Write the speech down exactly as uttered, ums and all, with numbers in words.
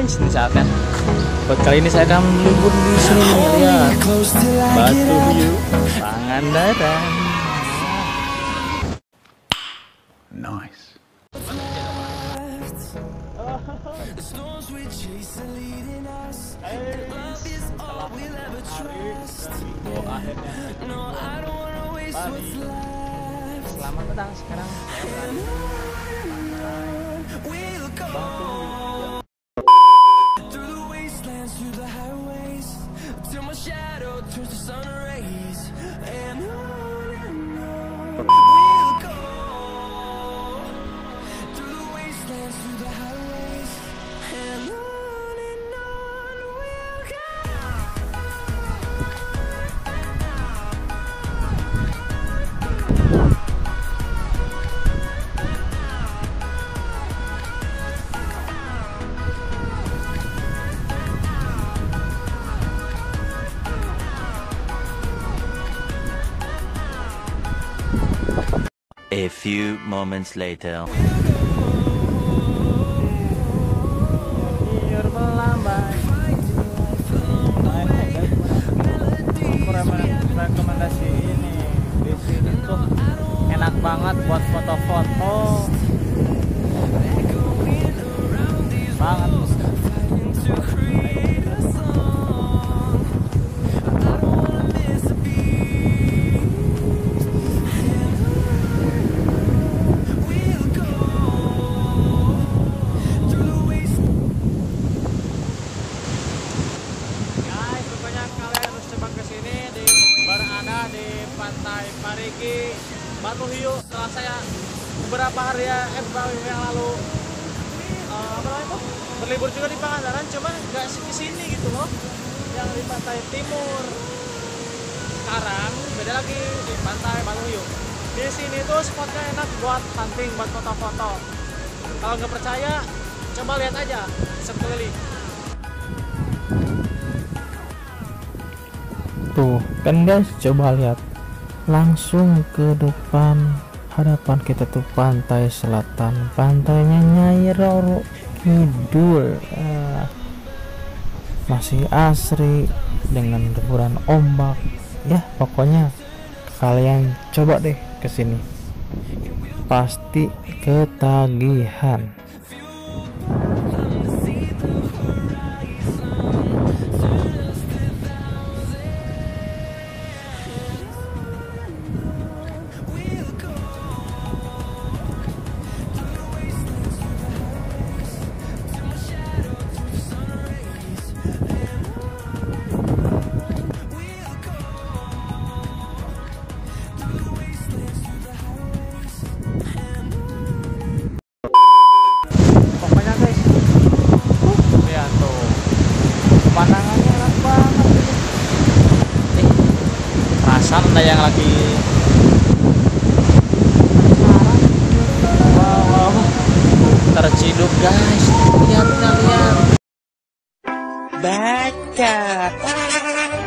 guys, misalkan buat kali ini saya akan libur di sini nih, lihat Batu Hiu Pangandaran. Nice. Selamat datang sekarang. A few moments later. Rekomendasi ini di sini tuh enak banget buat foto-foto banget. Pantai Parigi, Batu Hiu. Setelah saya beberapa hari ya, eh, beberapa minggu yang lalu uh, apa namanya itu berlibur juga di Pangandaran, cuma nggak sini gitu loh, yang di pantai timur. Sekarang beda lagi di pantai Batu Hiu. Di sini tuh spotnya enak buat hunting, buat foto-foto. Kalau nggak percaya, coba lihat aja sekeliling. Tuh kan guys, coba lihat langsung ke depan hadapan kita tuh pantai selatan, pantainya Nyai Roro Kidul. ah, masih asri dengan deburan ombak ya. Pokoknya kalian coba deh kesini, pasti ketagihan. Pemandangannya enak banget. Nih, perasaan ada yang lagi wow, wow, terciduk guys. Lihat kalian. Baca.